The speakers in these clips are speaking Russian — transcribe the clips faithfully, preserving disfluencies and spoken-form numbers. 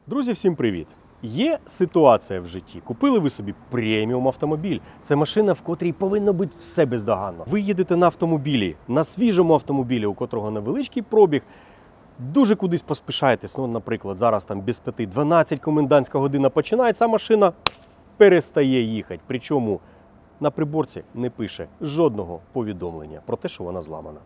Друзі, всім привіт! Є ситуація в житті. Купили ви собі преміум автомобіль. Це машина, в котрій повинно бути все бездоганно. Ви їдете на автомобілі, на свіжому автомобілі, у котрого невеличкий пробіг. Дуже кудись поспішаєтесь. Ну, наприклад, зараз там без п'яти дванадцять комендантська година починається, а машина перестає їхати. Причому на приборці не пише жодного повідомлення про те, що вона зламана.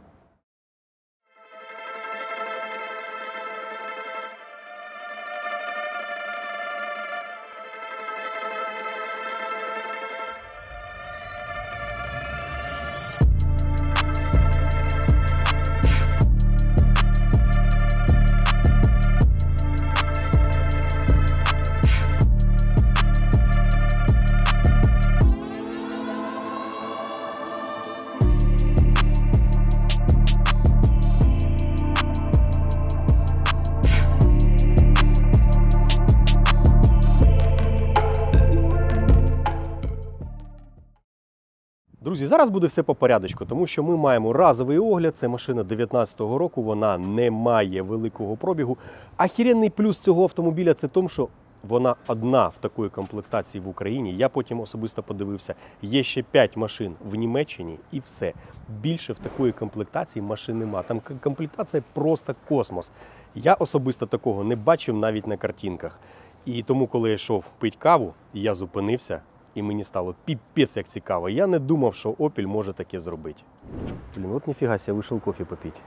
Друзі, зараз буде все по порядочку, тому що ми маємо разовий огляд. Це машина дев'ятнадцятого року, вона не має великого пробігу. Ахіренний плюс цього автомобіля – це тому, що вона одна в такої комплектації в Україні. Я потім особисто подивився, є ще п'ять машин в Німеччині і все. Більше в такої комплектації машин нема. Там комплектація просто космос. Я особисто такого не бачив навіть на картинках. І тому, коли я йшов пити каву, я зупинився. І мені стало піпець як цікаво. Я не думав, що Opel може таке зробити. Блін, от ніфіга себе, вийшов кофе попити.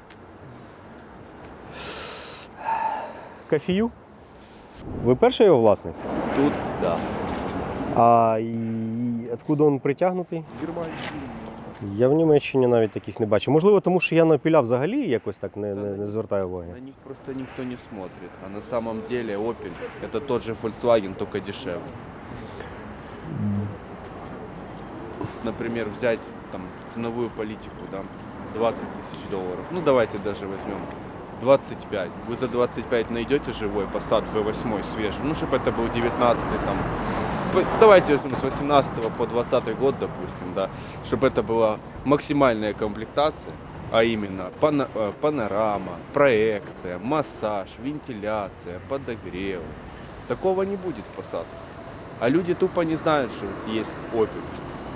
Кофею? Ви перший його власник? Тут, да. А і откуда він притягнутий? З Германії. Я в Німеччині навіть таких не бачив. Можливо, тому що я на Opel взагалі якось так не, не, не звертаю уваги. На них просто ніхто не смотрит. А на самом деле Opel – это тот же Volkswagen, только дешевле. Например, взять там ценовую политику, да, двадцать тысяч долларов. Ну, давайте даже возьмем двадцать пять. Вы за двадцать пять найдете живой Passat бэ восемь свежий? Ну, чтобы это был девятнадцатый, там, давайте возьмем с восемнадцатого по двадцатый год, допустим, да, чтобы это была максимальная комплектация, а именно пана панорама, проекция, массаж, вентиляция, подогрев. Такого не будет в Passat. А люди тупо не знают, что есть Opel.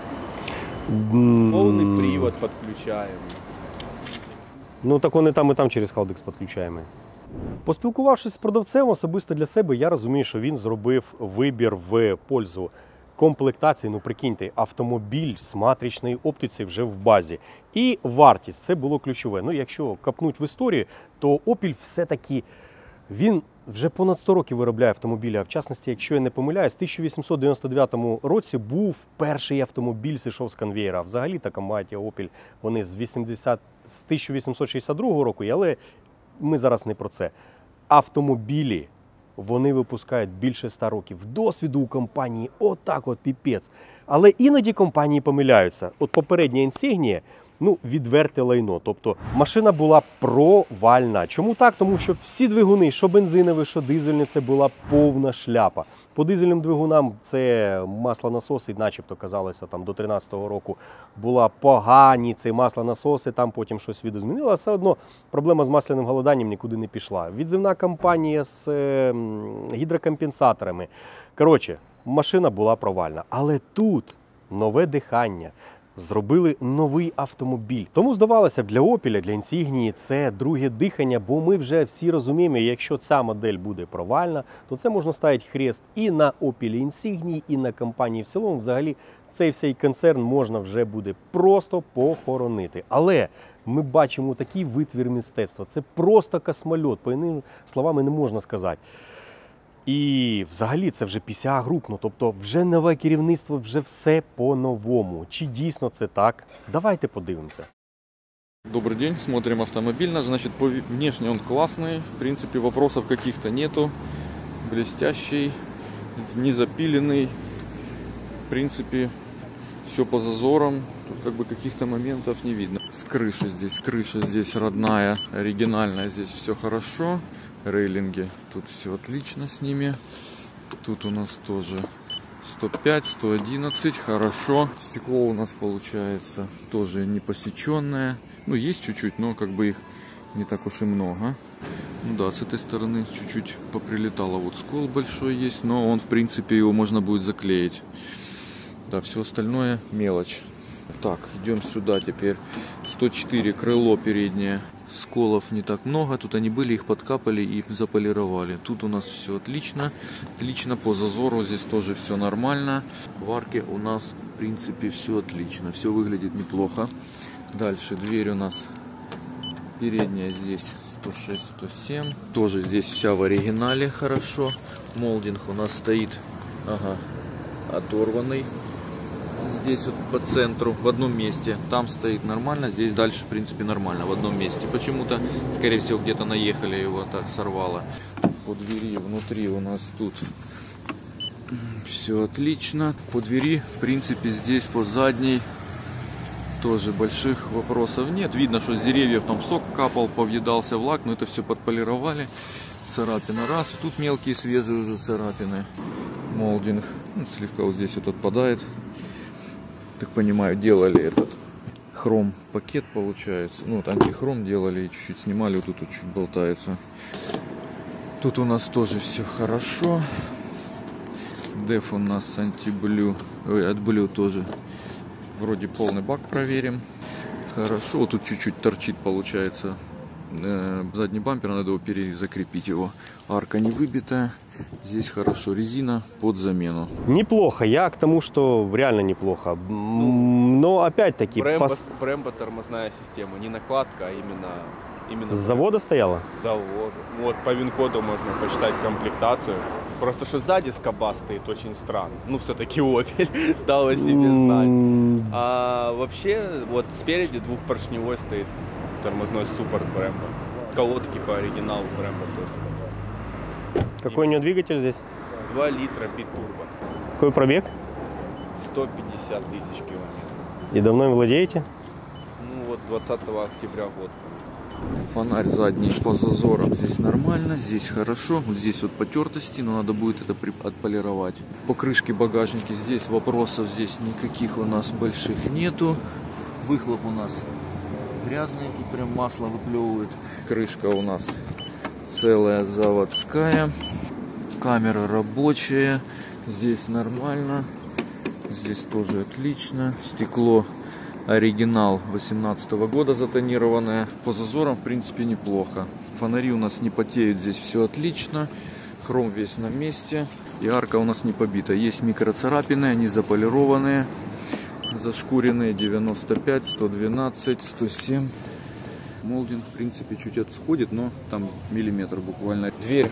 Повний привод підключаємо. Ну так вони там і там через Haldex підключаємо. Поспілкувавшись з продавцем особисто для себе, я розумію, що він зробив вибір в пользу комплектації. Ну прикиньте, автомобіль з матричною оптицею вже в базі. І вартість – це було ключове. Ну якщо копнуть в історію, то Opel все-таки він вже понад сто років виробляє автомобілі, а в частності, якщо я не помиляюсь, в тисяча вісімсот дев'яносто дев'ятому році був перший автомобіль, зійшов з конвеєра. Взагалі така компанія Opel, вони з, вісімдесят, з тисяча вісімсот шістдесят другого року, але ми зараз не про це. Автомобілі вони випускають більше ста років. Досвіду у компанії отак от піпець. Але іноді компанії помиляються. От попередня Insignia, ну, відверте лайно. Тобто машина була провальна. Чому так? Тому що всі двигуни, що бензинові, що дизельні, це була повна шляпа. По дизельним двигунам це маслонасоси, начебто казалося, там до тринадцятого року була погані, це маслонасоси, там потім щось відозмінило. Все одно проблема з масляним голоданням нікуди не пішла. Відзивна кампанія з е, гідрокомпенсаторами. Коротше, машина була провальна. Але тут нове дихання. Зробили новий автомобіль. Тому, здавалося б, для Opel, для Insignia це друге дихання, бо ми вже всі розуміємо, якщо ця модель буде провальна, то це можна ставити хрест і на Opel Insignia, і на компанії в цілому. Взагалі, цей всей концерн можна вже буде просто похоронити. Але ми бачимо такий витвір мистецтва. Це просто космольот, по іншими словами не можна сказати. І взагалі це вже пі сі ей Group, ну, тобто вже нове керівництво, вже все по-новому. Чи дійсно це так? Давайте подивимося. Добрый день, смотрим автомобиль наш. Значит, по внешне он классный, в принципе вопросов каких-то нету. Блестящий, не запиленный, в принципе все по зазорам. Тут как бы каких-то моментов не видно. С крыши здесь, крыша здесь родная, оригинальная, здесь все хорошо. Рейлинги, тут все отлично с ними. Тут у нас тоже сто пять, сто одиннадцать, хорошо. Стекло у нас получается тоже не посеченное. Ну, есть чуть-чуть, но как бы их не так уж и много. Ну да, с этой стороны чуть-чуть поприлетало. Вот скол большой есть, но он, в принципе, его можно будет заклеить. Да, все остальное мелочь. Так, идем сюда теперь. сто четыре крыло переднее. Сколов не так много. Тут они были, их подкапали и заполировали. Тут у нас все отлично. Отлично по зазору. Здесь тоже все нормально. В арке у нас, в принципе, все отлично. Все выглядит неплохо. Дальше дверь у нас передняя здесь сто шесть — сто семь. Тоже здесь вся в оригинале хорошо. Молдинг у нас стоит, ага, оторванный. Здесь вот по центру, в одном месте. Там стоит нормально, здесь дальше, в принципе, нормально. В одном месте. Почему-то, скорее всего, где-то наехали, его так сорвало. По двери внутри у нас тут все отлично. По двери, в принципе, здесь по задней тоже больших вопросов нет. Видно, что с деревьев там сок капал, повъедался в лак, но это все подполировали. Царапина раз. Тут мелкие свежие уже царапины. Молдинг ну, слегка вот здесь вот отпадает. Так понимаю, делали этот хром пакет, получается. Ну, вот антихром делали и чуть-чуть снимали. Вот тут вот чуть болтается. Тут у нас тоже все хорошо. Деф у нас антиблю. Ой, от блю тоже. Вроде полный бак проверим. Хорошо. Вот тут чуть-чуть торчит, получается. Э, задний бампер, надо его перезакрепить его. Арка не выбитая. Здесь хорошо. Резина под замену. Неплохо. Я к тому, что реально неплохо. Но опять-таки... Brembo, пос... Brembo тормозная система. Не накладка, а именно... именно С завода стояла? С завода. Вот по ВИН-коду можно почитать комплектацию. Просто что сзади скоба стоит очень странно. Ну, все-таки Opel дал о себе знать. А вообще, вот спереди двухпоршневой стоит тормозной суппорт Brembo. Колодки по оригиналу Brembo тоже. Какой у него двигатель здесь? два литра битурбо. Какой пробег? сто пятьдесят тысяч километров. И давно им владеете? Ну вот двадцатого октября год. Фонарь задний по зазорам здесь нормально, здесь хорошо. Вот здесь вот потертости, но надо будет это отполировать. По крышке багажника здесь вопросов здесь никаких у нас больших нету. Выхлоп у нас грязный и прям масло выплевывает. Крышка у нас целая заводская. Камера рабочая. Здесь нормально. Здесь тоже отлично. Стекло оригинал восемнадцатого года затонированное. По зазорам, в принципе, неплохо. Фонари у нас не потеют. Здесь все отлично. Хром весь на месте. И арка у нас не побита. Есть микроцарапины, они заполированные. Зашкуренные девяносто пять, сто двенадцать, сто семь. Молдинг, в принципе, чуть отходит, но там миллиметр буквально. Дверь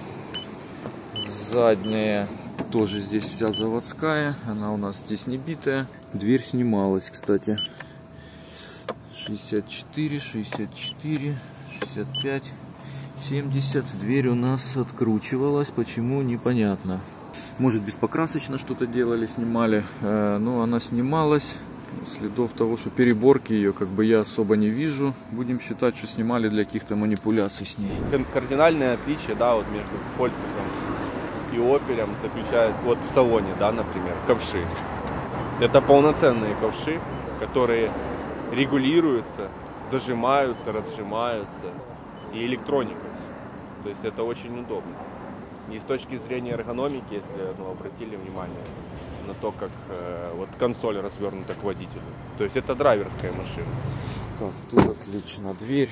задняя тоже здесь вся заводская. Она у нас здесь не битая. Дверь снималась, кстати. шестьдесят четыре, шестьдесят четыре, шестьдесят пять, семьдесят. Дверь у нас откручивалась. Почему? Непонятно. Может, беспокрасочно что-то делали, снимали. Но она снималась. Следов того, что переборки ее как бы я особо не вижу. Будем считать, что снимали для каких-то манипуляций с ней. Кардинальное отличие, да, вот между Volkswagen и Opel заключает вот в салоне, да, например, ковши. Это полноценные ковши, которые регулируются, зажимаются, разжимаются и электроникой. То есть это очень удобно. И с точки зрения эргономики, если ну, обратили внимание на то, как э, вот консоль развернута к водителю. То есть это драйверская машина. Так, тут отлично. Дверь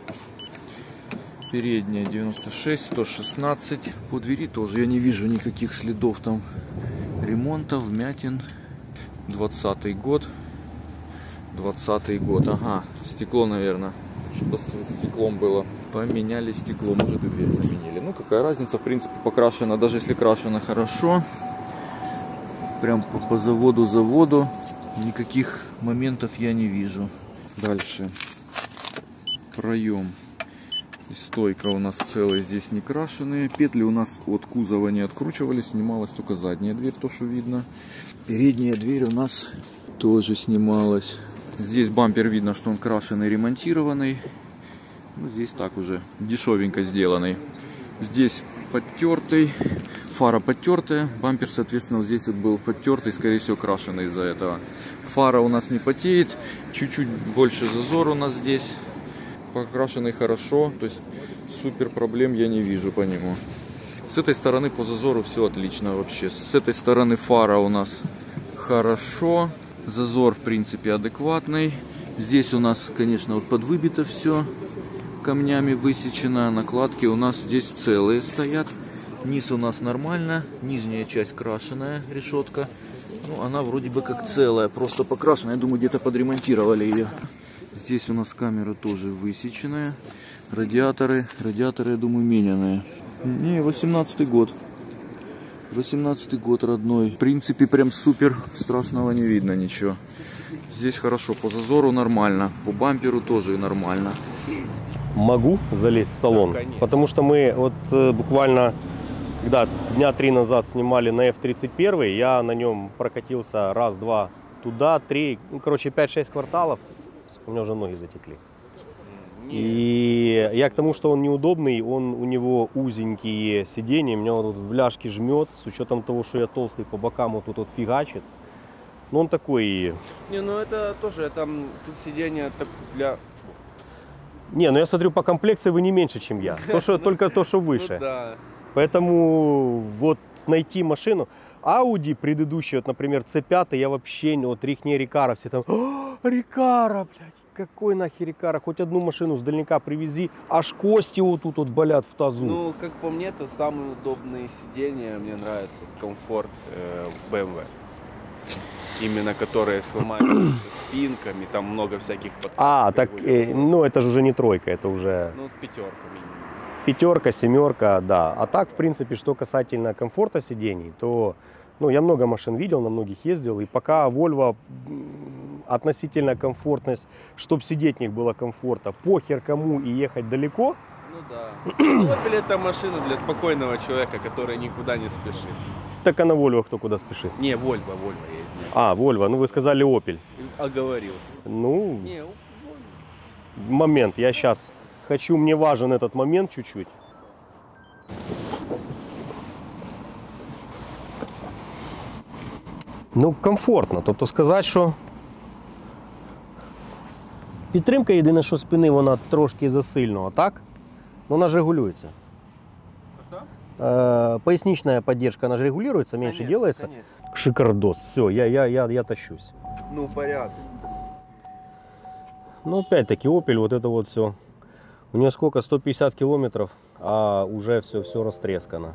передняя девяносто шесть, сто шестнадцать. По двери тоже я не вижу никаких следов там ремонта, вмятин. двадцатый год. двадцатый год. Ага, стекло, наверное. Что-то с стеклом было. Поменяли стекло, может и дверь заменили. Ну, какая разница, в принципе, покрашено. Даже если крашено хорошо. Прям по, по заводу заводу. Никаких моментов я не вижу. Дальше. Проем. И стойка у нас целая, здесь не крашеные. Петли у нас от кузова не откручивались. Снималась только задняя дверь, то что видно. Передняя дверь у нас тоже снималась. Здесь бампер видно, что он крашеный, ремонтированный. Ну, здесь так уже дешевенько сделанный. Здесь подтертый. Фара подтертая. Бампер, соответственно, вот здесь вот был подтертый, скорее всего, крашеный из-за этого. Фара у нас не потеет. Чуть-чуть больше зазор у нас здесь. Покрашенный хорошо. То есть Супер проблем я не вижу по нему. С этой стороны по зазору все отлично вообще. С этой стороны фара у нас хорошо. Зазор в принципе адекватный. Здесь у нас, конечно, вот подвыбито все. Камнями высечено. Накладки у нас здесь целые стоят. Низ у нас нормально. Нижняя часть крашеная, решетка. Ну, она вроде бы как целая, просто покрашена. Я думаю, где-то подремонтировали ее. Здесь у нас камера тоже высеченная. Радиаторы, радиаторы, я думаю, мененные. Не, восемнадцатый год. восемнадцатый год родной. В принципе, прям супер, страшного не видно ничего. Здесь хорошо, по зазору нормально, по бамперу тоже нормально. Могу залезть в салон, Да, конечно. потому что мы вот э, буквально, когда дня три назад снимали на эф тридцать один, я на нем прокатился раз-два туда, три, ну, короче, пять-шесть кварталов, у меня уже ноги затекли. И я к тому, что он неудобный, он, у него узенькие сиденья, меня вот в ляжке жмет, с учетом того, что я толстый, по бокам вот тут вот фигачит. Но он такой... Не, ну это тоже, там тут сиденье так для... Не, ну я смотрю, по комплекции вы не меньше, чем я, то, что, только то, что выше. Ну, да. Поэтому вот найти машину... Audi предыдущий, вот, например, си пять, я вообще, вот Рихне Рикара, все там, «О, Рикара, блядь, какой нахер Рикара, хоть одну машину с дальника привези, аж кости вот тут вот болят в тазу». Ну, как по мне, то самые удобные сиденья, мне нравится комфорт э, бэ эм вэ. Именно которые с ломаемыми спинками, там много всяких подпорок. А, так, э, ну это же уже не тройка, это уже Ну, пятерка минимум. пятерка, семерка, да. А так, в принципе, что касательно комфорта сидений, то, ну, я много машин видел, на многих ездил, и пока Volvo относительно комфортность, чтобы сидеть в них было комфортно, похер кому и ехать далеко. Ну да. Opel это машина для спокойного человека, который никуда не спешит. Так а на Volvo кто куда спешит? Не, Volvo, Volvo я извиняюсь. А, Volvo, ну вы сказали Opel. Оговорил. Ну, Не, Volvo. момент, я сейчас хочу, мне важен этот момент чуть-чуть. Ну, комфортно, тобто сказати, що підтримка єдине, що спини, вона трошки засильно, а так, вона ж регулюється. Э, поясничная поддержка, она же регулируется, меньше Конечно, делается. конечно. Шикардос, все, я, я, я, я тащусь. Ну, порядок. Ну, опять-таки, Opel, вот это вот все. У нее сколько? сто пятьдесят километров, а уже все, все растрескано.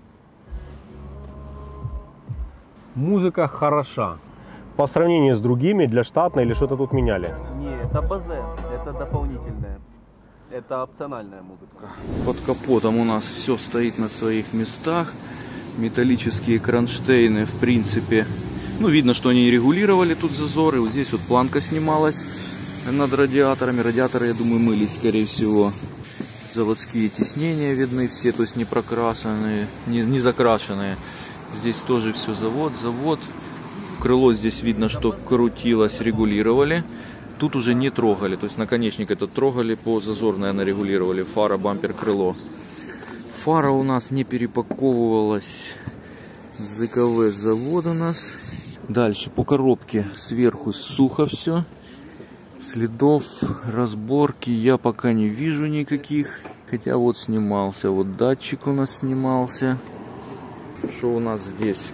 Музыка хороша. По сравнению с другими, для штатной или что-то тут меняли? Не, это базе, это дополнительное. Это опциональная музыка. Под капотом у нас все стоит на своих местах. Металлические кронштейны, в принципе, ну, видно, что они регулировали тут зазоры. Вот здесь вот планка снималась над радиаторами. Радиаторы, я думаю, мылись, скорее всего. Заводские тиснения видны все, то есть не прокрашенные, не, не закрашенные. Здесь тоже все завод, завод. Крыло здесь видно, что крутилось, регулировали. Тут уже не трогали, то есть наконечник этот трогали, по зазор, наверное, регулировали. Фара, бампер, крыло. Фара у нас не перепаковывалась. зэ ка вэ завод у нас. Дальше по коробке сверху сухо все. Следов разборки я пока не вижу никаких. Хотя вот снимался, вот датчик у нас снимался. Что у нас здесь?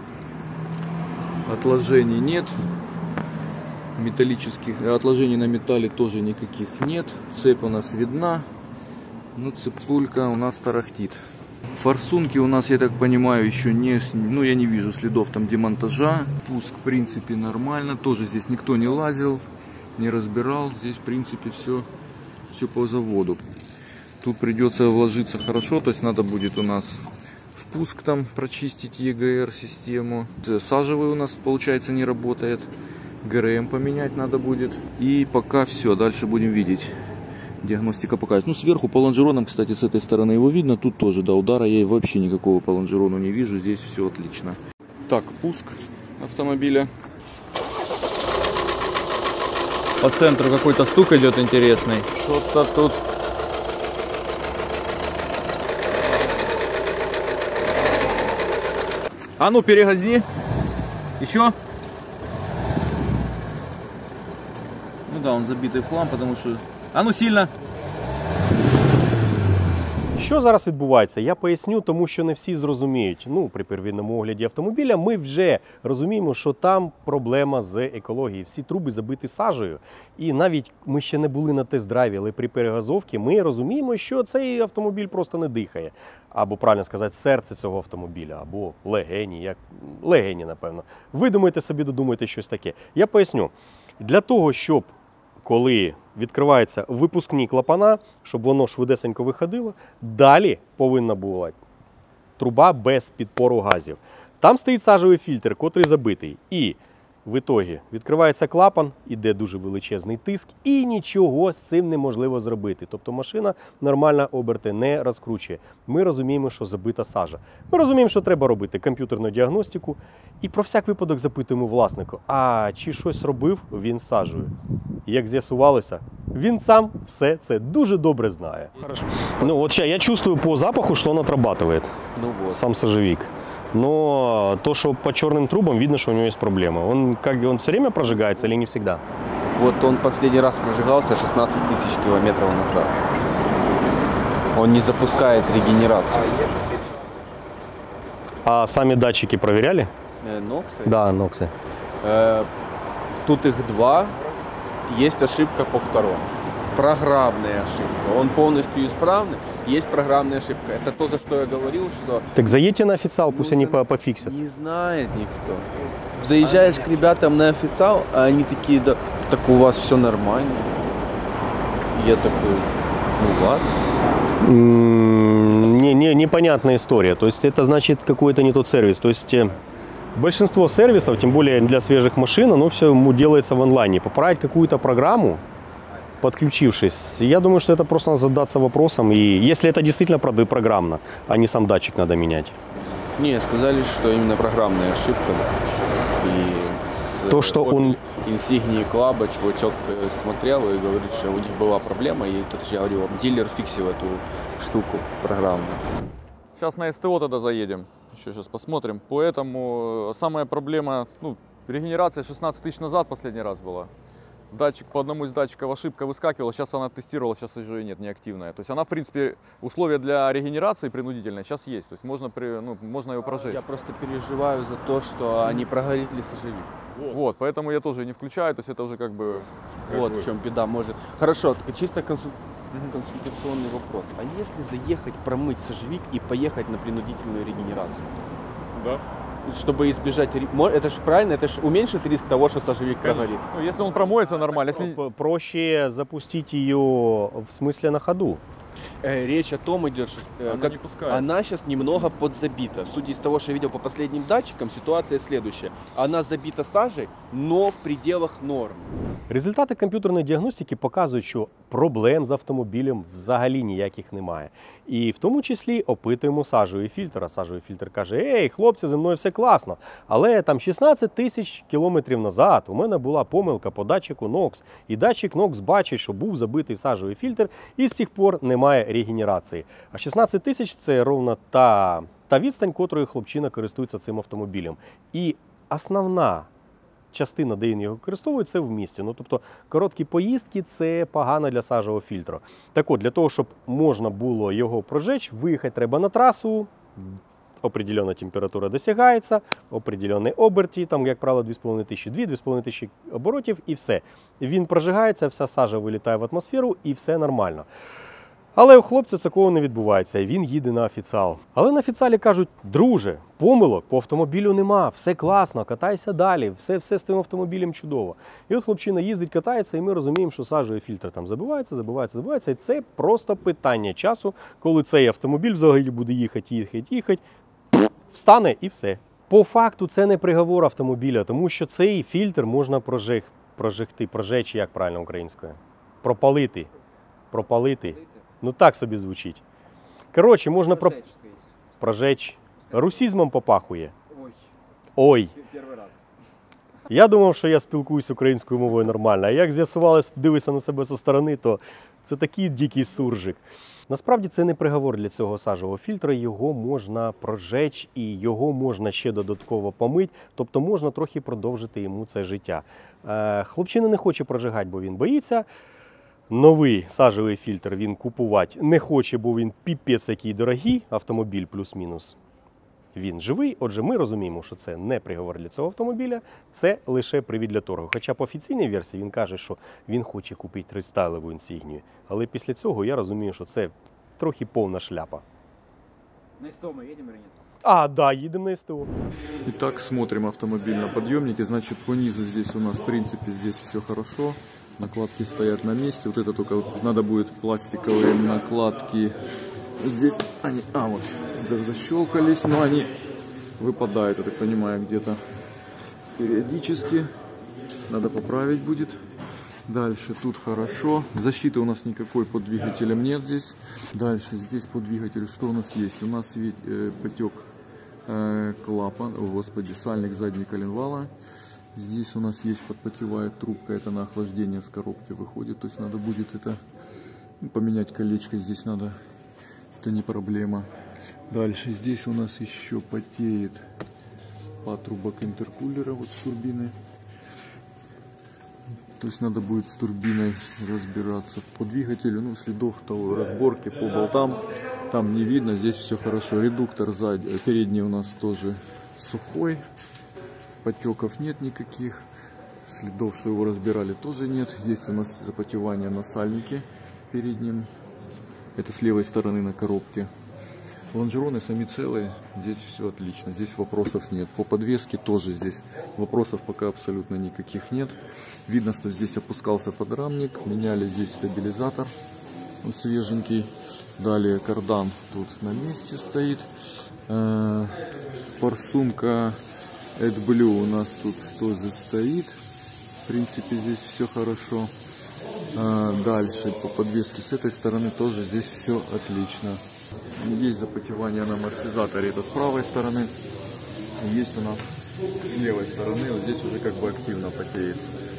Отложений нет. Металлических отложений на металле тоже никаких нет. Цепь у нас видна. Ну, цепулька у нас тарахтит. Форсунки у нас, я так понимаю, еще не... Ну, я не вижу следов там демонтажа. Пуск, в принципе, нормально. Тоже здесь никто не лазил, не разбирал. Здесь, в принципе, все, все по заводу. Тут придется вложиться хорошо. То есть надо будет у нас впуск там прочистить, е гэ эр систему. Сажевый у нас, получается, не работает. гэ эр эм поменять надо будет. И пока все. Дальше будем видеть. Диагностика покажет. Ну, сверху по лонжеронам, кстати, с этой стороны его видно. Тут тоже, да, удара я вообще никакого по лонжерону не вижу. Здесь все отлично. Так, пуск автомобиля. По центру какой-то стук идет интересный. Что-то тут... А ну, перегазни. Еще. Ну да, он забитый в хлам, потому что... А ну, сильно. Що зараз відбувається? Я поясню, тому що не всі зрозуміють. Ну, при первинному огляді автомобіля ми вже розуміємо, що там проблема з екологією. Всі труби забиті сажею. І навіть ми ще не були на тест-драйві, але при перегазовці ми розуміємо, що цей автомобіль просто не дихає. Або, правильно сказати, серце цього автомобіля, або легені, як легені, напевно. Ви думаєте собі, додумаєте щось таке. Я поясню. Для того, щоб коли відкриваються випускні клапана, щоб воно швидесенько виходило, далі повинна була труба без підпору газів. Там стоїть сажовий фільтр, котрий забитий. І в ітогі відкривається клапан, іде дуже величезний тиск, і нічого з цим неможливо зробити. Тобто машина нормально оберти не розкручує. Ми розуміємо, що забита сажа. Ми розуміємо, що треба робити комп'ютерну діагностику. І про всяк випадок запитуємо власнику, а чи щось робив він з сажею? Як з'ясувалося, він сам все це дуже добре знає. Хорошо. Ну вот сейчас я чувствую по запаху, что он отрабатывает, Ну вот. сам сажевик. Но то, что по черным трубам, видно, что у него есть проблема. Он, как, он все время прожигается или не всегда? Вот он последний раз прожигался шестнадцать тысяч километров назад. Он не запускает регенерацию. А сами датчики проверяли? Э, Ноксы? Да, ноксы. Э, Тут их два. Есть ошибка по второму. Программная ошибка. Он полностью исправный. Есть программная ошибка. Это то, за что я говорил, что Так заедьте на официал, пусть они по- пофиксят. не знает никто. Заезжаешь к ребятам на официал, а они такие, да, так у вас все нормально. Я такой, ну ладно. М, Не, не, непонятная история. То есть это значит какой-то не тот сервис. То есть э, большинство сервисов, тем более для свежих машин, оно все делается в онлайне. Поправить какую-то программу, подключившись, я думаю, что это просто надо задаться вопросом. И если это действительно прод- программно, а не сам датчик надо менять. Не, сказали, что именно программная ошибка. И с, То, что от он- Insignia Club чувачок э, смотрел и говорит, что у них была проблема. И тут я говорю, вам дилер фиксил эту штуку программную. Сейчас на СТО тогда заедем. Еще сейчас посмотрим. Поэтому самая проблема, ну, регенерация шестнадцать тысяч назад последний раз была. Датчик по одному из датчиков ошибка выскакивала, сейчас она тестировала, сейчас уже и нет, неактивная. То есть она, в принципе, условия для регенерации принудительной сейчас есть. То есть можно, при, ну, можно ее прожечь. Я просто переживаю за то, что они прогорели сожалели. Вот, поэтому я тоже не включаю, то есть это уже как бы... как Вот бы- в чем беда может. Хорошо, так чисто консуль- консультационный вопрос. А если заехать промыть сожевик и поехать на принудительную регенерацию? Да. Чтобы избежать... ри- мо- Это же правильно, это же уменьшит риск того, что сожевик прогорит. Ну, если он промоется нормально, если... П- Проще запустить ее в смысле на ходу. Э, речь о том идет, что э, Она как- не пускает. она сейчас немного подзабита. Судя из того, что я видел по последним датчикам, ситуация следующая. Она забита сажей, но в пределах норм. Результати комп'ютерної діагностики показують, що проблем з автомобілем взагалі ніяких немає. І в тому числі опитуємо сажовий фільтр. А сажовий фільтр каже: ей, хлопці, зі мною все класно. Але там шістнадцять тисяч кілометрів назад у мене була помилка по датчику нокс. І датчик нокс бачить, що був забитий сажовий фільтр, і з тих пор немає регенерації. А шістнадцять тисяч – це ровно та, та відстань, котрою хлопчина користується цим автомобілем. І основна частина, де він його використовує, це в місті. Ну, тобто короткі поїздки – це погано для сажового фільтру. Так от, для того, щоб можна було його прожечь, виїхати треба на трасу, определенна температура досягається, определенні оберті, там, як правило, дві з половиною тисячі, дві - дві з половиною тисячі оборотів і все. Він прожигається, вся сажа вилітає в атмосферу і все нормально. Але у хлопця такого не відбувається, і він їде на офіціал. Але на офіціалі кажуть: друже, помилок по автомобілю нема, все класно, катайся далі, все, все з тим автомобілем чудово. І от хлопчина їздить, катається, і ми розуміємо, що сажовий фільтр там забивається, забивається, забивається. І це просто питання часу, коли цей автомобіль взагалі буде їхати, їхати, їхати, встане і все. По факту це не приговор автомобіля, тому що цей фільтр можна прожег, прожегти, прожечь, як правильно українською? Пропалити. Пропалити. Ну так собі звучить. Коротше, можна про... прожечь. Русізмом попахує. Ой, Ой. перший раз. Я думав, що я спілкуюсь українською мовою нормально, а як з'ясувалось, дивишся на себе зі сторони, то це такий дикий суржик. Насправді це не приговор для цього сажового фільтра, його можна прожечь і його можна ще додатково помити, тобто можна трохи продовжити йому це життя. Е, Хлопчина не хоче прожигати, бо він боїться. новий сажевий фільтр він купувати не хоче, бо він піпець який дорогий, автомобіль плюс-мінус. Він живий, отже, ми розуміємо, що це не приговор для цього автомобіля, це лише привід для торгу. Хоча по офіційній версії він каже, що він хоче купити рестайлову інсігнію. Але після цього я розумію, що це трохи повна шляпа. На СТО мы едем или нет? А, да, їдемо на СТО. Итак, смотрим автомобиль на подъемнике. Значит, по низу здесь у нас, в принципе, здесь все хорошо. Накладки стоят на месте. Вот это только вот надо будет пластиковые накладки. Здесь они, а вот, защелкались, но они выпадают, я так понимаю, где-то периодически. Надо поправить будет. Дальше тут хорошо. Защиты у нас никакой под двигателем нет здесь. Дальше здесь по двигателю что у нас есть? У нас ведь, э, потек э, клапан, о, господи, сальник задней коленвала. Здесь у нас есть подпотевая трубка, это на охлаждение с коробки выходит. То есть надо будет это ну, поменять колечко, здесь надо, это не проблема. Дальше здесь у нас еще потеет патрубок интеркулера вот с турбиной. То есть надо будет с турбиной разбираться. По двигателю, ну, следов того разборки по болтам там не видно. Здесь все хорошо. Редуктор сзади, передний у нас тоже сухой. Потеков нет никаких. Следов, что его разбирали, тоже нет. Есть у нас запотевание на сальнике переднем. Это с левой стороны на коробке. Лонжероны сами целые, здесь все отлично, здесь вопросов нет. По подвеске тоже здесь вопросов пока абсолютно никаких нет. Видно, что здесь опускался подрамник, меняли здесь стабилизатор, он свеженький. Далее кардан тут на месте стоит. Форсунка AdBlue у нас тут тоже стоит. В принципе, здесь все хорошо. Дальше по подвеске с этой стороны тоже здесь все отлично. Есть запотевание на амортизаторе, это с правой стороны. Есть у нас с левой стороны, вот здесь уже как бы активно потеет.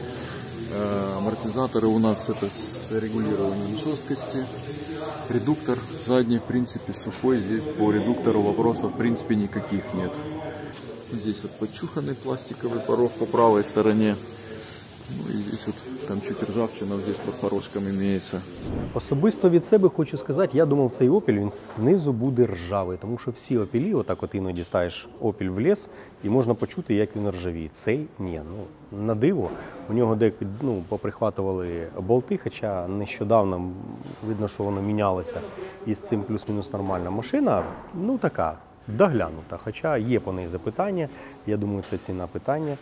Э, амортизаторы у нас это с регулированием жесткости. Редуктор задний в принципе сухой, здесь по редуктору вопросов в принципе никаких нет. Здесь вот подчуханный пластиковый порог по правой стороне. Ну і здесь от, там чуть ржавчина, здесь под порожком имеется. Особисто від себе хочу сказати, я думав, цей опіль він знизу буде ржавий, тому що всі опілі, отак от іноді ставиш опіль в ліс і можна почути, як він ржавіє. Цей ні. Ну, на диво, у нього деякі ну, поприхватували болти, хоча нещодавно видно, що воно мінялося і з цим плюс-мінус нормальна машина, ну така, доглянута. Хоча є по неї запитання, я думаю, це ціна питання.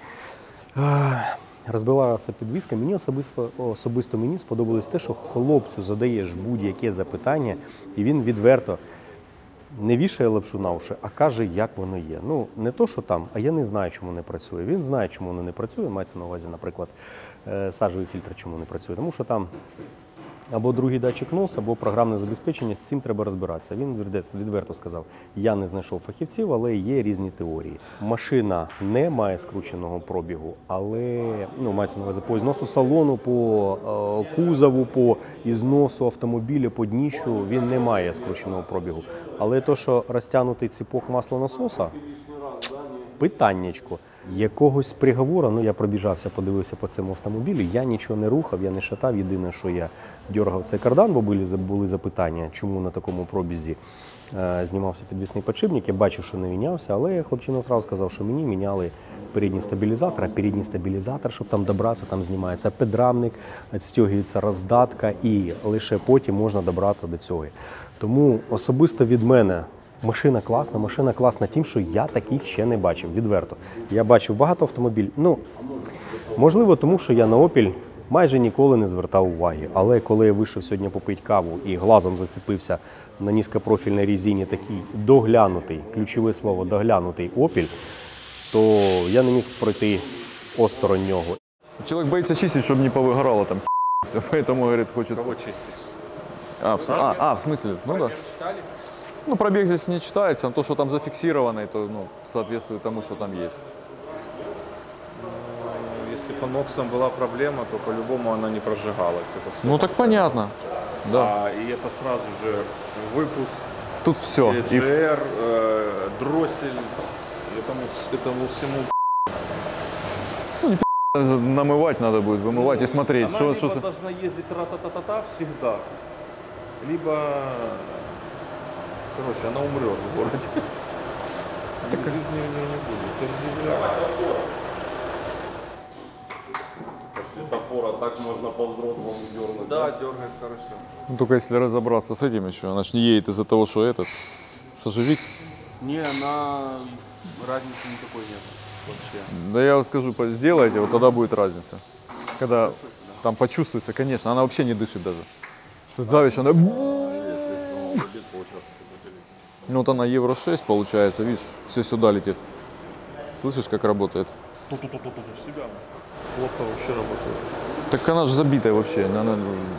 Розбилася підвізка. Мені особисто, особисто мені сподобалось те, що хлопцю задаєш будь-яке запитання, і він відверто не вішає лапшу на уші, а каже, як воно є. Ну, не то, що там, а я не знаю, чому не працює. Він знає, чому воно не працює, мається на увазі, наприклад, сажевий фільтр, чому не працює. Тому що там або другий датчик нос, або програмне забезпечення, з цим треба розбиратися. Він відверто сказав, я не знайшов фахівців, але є різні теорії. Машина не має скрученого пробігу, але, ну, мається на увазі, по ізносу салону, по е, кузову, по ізносу автомобіля, по дніщу, він не має скрученого пробігу. Але то, що розтягнутий ціпок маслонасоса, питаннячко. Якогось приговору, ну я пробіжався, подивився по цьому автомобілі, я нічого не рухав, я не шатав. Єдине, що я дергав цей кардан, бо були, були запитання, чому на такому пробізі е, знімався підвісний підшипник. Я бачив, що не мінявся, але хлопчина одразу сказав, що мені міняли передній стабілізатор, а передній стабілізатор, щоб там добратися, там знімається підрамник, відстягується роздатка і лише потім можна добратися до цього. Тому особисто від мене машина класна, машина класна тим, що я таких ще не бачив, відверто. Я бачив багато автомобілів, ну, можливо, тому що я на Opel майже ніколи не звертав уваги. Але коли я вийшов сьогодні попити каву і глазом зацепився на низькопрофільній резині такий доглянутий, ключове слово доглянутий Opel, то я не міг пройти осторонь нього. Человек боится чистить, чтобы не повыгорало там, все, поэтому, говорит, хочет... Кого чистить? А, в, а, а, в смысле? Ну да. Ну, пробег здесь не читается, но то, что там зафиксировано, то ну, соответствует тому, что там есть. Если по ноксам была проблема, то по-любому она не прожигалась. Это Ну так понятно. Да. А, и это сразу же выпуск, Тут все. джи эр, э, дроссель, этому, этому всему Намывать надо будет, вымывать и смотреть, Она что, либо что... должна ездить ра-та-та-та-та всегда, либо, короче, она умрет в городе. Так жизни у нее не будет. Это же дизеля. Со светофора так можно по-взрослому дернуть. Да, дергает хорошо. Ну, только если разобраться с этим еще, она ж не едет из-за того, что этот сажевик. Не, она разницы никакой нет вообще. Да я вам скажу, по- сделайте, вот тогда будет разница. Когда там почувствуется, конечно, она вообще не дышит даже. Тут давишь, она... Ну вот она евро шесть получается, видишь, все сюда летит. Слышишь, как работает? Тут-тут-тут-тут себя. Плохо вообще работает. Так она же забитая вообще. Она,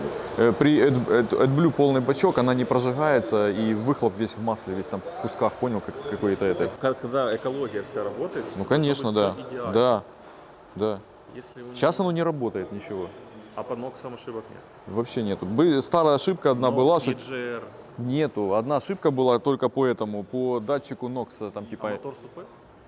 э, при Ad- Ad- AdBlue полный бачок, она не прожигается, и выхлоп весь в масле, весь там в кусках, понял, как какой-то это. Когда экология вся работает, Ну конечно, да. Да, да. Если у Сейчас оно не работает, ничего. А по ноксам ошибок нет. Вообще нету. Бы- Старая ошибка одна была, что джи эр. нету. Одна ошибка была только по этому, по датчику нокса, там А типа... мотор сухой?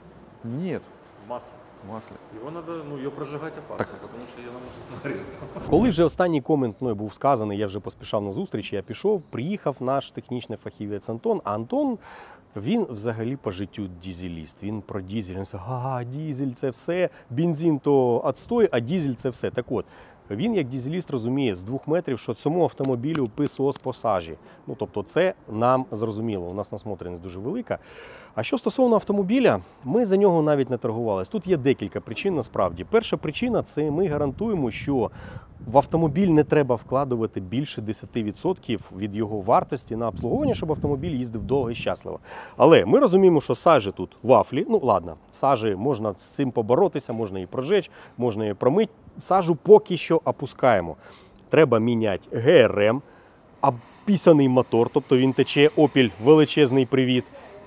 Нет, В масле. в масле. Его надо, ну, ее прожигать опасно, потому что она может нагреться. Коли вже останній комент мною був сказаний, я вже поспішав на зустріч, я пішов, приїхав наш технічний фахівець Антон, а Антон, він взагалі по життю дізеліст, він про дізель, він сказав, ага, дізель це все, бензин то відстой, а дізель це все. Так от, він як дізеліст розуміє з двох метрів, що цьому автомобілю писос по сажі. Ну, тобто це нам зрозуміло, у нас насмотреність дуже велика. А що стосовно автомобіля, ми за нього навіть не торгувались. Тут є декілька причин насправді. Перша причина – це ми гарантуємо, що в автомобіль не треба вкладувати більше десять відсотків від його вартості на обслуговування, щоб автомобіль їздив довго і щасливо. Але ми розуміємо, що сажі тут вафлі. Ну ладно, сажі можна з цим поборотися, можна її прожечь, можна її промити. Сажу поки що опускаємо. Треба міняти ге ер ем, обпісаний мотор, тобто він тече, Opel величезний привіт.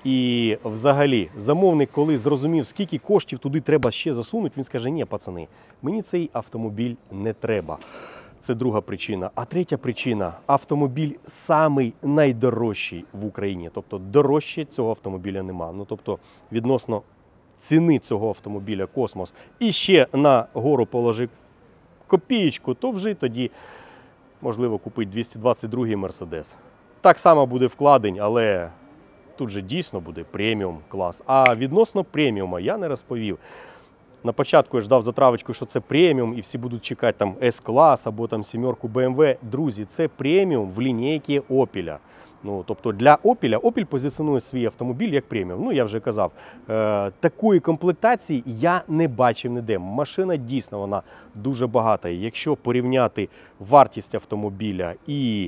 І взагалі, замовник, коли зрозумів, скільки коштів туди треба ще засунути, він скаже, ні, пацани, мені цей автомобіль не треба. Це друга причина. А третя причина – автомобіль самий найдорожчий в Україні. Тобто дорожче цього автомобіля нема. Ну, тобто відносно ціни цього автомобіля «Космос» і ще на гору положи копієчку, то вже тоді можливо купити двісті двадцять другий Мерседес. Так само буде вкладень, але тут же дійсно буде преміум клас. А відносно преміума я не розповів. На початку я ждав затравочку, що це преміум, і всі будуть чекати там С-клас або там сімерку Б М В. Друзі, це преміум в лінійці Opel. Ну, тобто для Opel, Opel позиціонує свій автомобіль як преміум. Ну, я вже казав, е, такої комплектації я не бачив ніде. Машина дійсно, вона дуже багата. І якщо порівняти вартість автомобіля і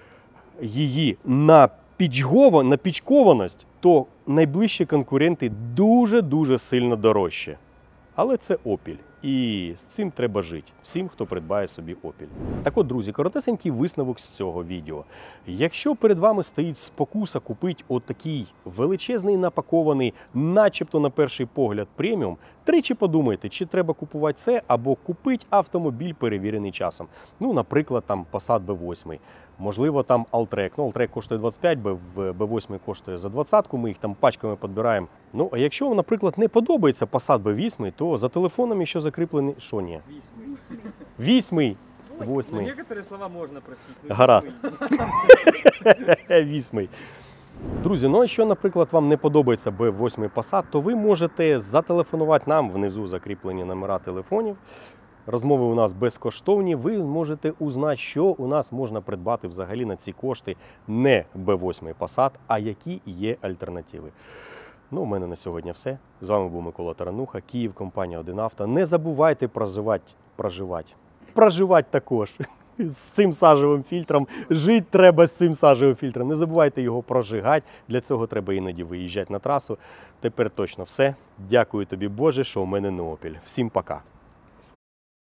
її на напічкованість, то найближчі конкуренти дуже-дуже сильно дорожчі. Але це Opel. І з цим треба жити. Всім, хто придбає собі Opel. Так от, друзі, коротесенький висновок з цього відео. Якщо перед вами стоїть спокуса купити отакий величезний напакований, начебто на перший погляд преміум, тричі подумайте, чи треба купувати це, або купити автомобіль, перевірений часом. Ну, наприклад, там Passat Б вісім. Можливо, там Alltrack. Ну, Alltrack коштує двадцять п'ять, Б вісім коштує за двадцятку, ми їх там пачками підбираємо. Ну, а якщо вам, наприклад, не подобається Passat Б вісім, то за телефонами, що закріплені, що ні? Вісьмий. Восьмий. Некоторые слова можно простить. Гаразд. Вісьмий. Друзі, ну а якщо, наприклад, вам не подобається Б вісім Passat, то ви можете зателефонувати нам, внизу закріплені номера телефонів. Розмови у нас безкоштовні, ви можете узнати, що у нас можна придбати взагалі на ці кошти не Б вісім Passat, а які є альтернативи. Ну, у мене на сьогодні все. З вами був Микола Тарануха, Київ, компанія один авто. Не забувайте проживати, проживати, проживати також з цим сажевим фільтром. Жити треба з цим сажевим фільтром. Не забувайте його прожигати. Для цього треба іноді виїжджати на трасу. Тепер точно все. Дякую тобі, Боже, що у мене не Opel. Всім пока.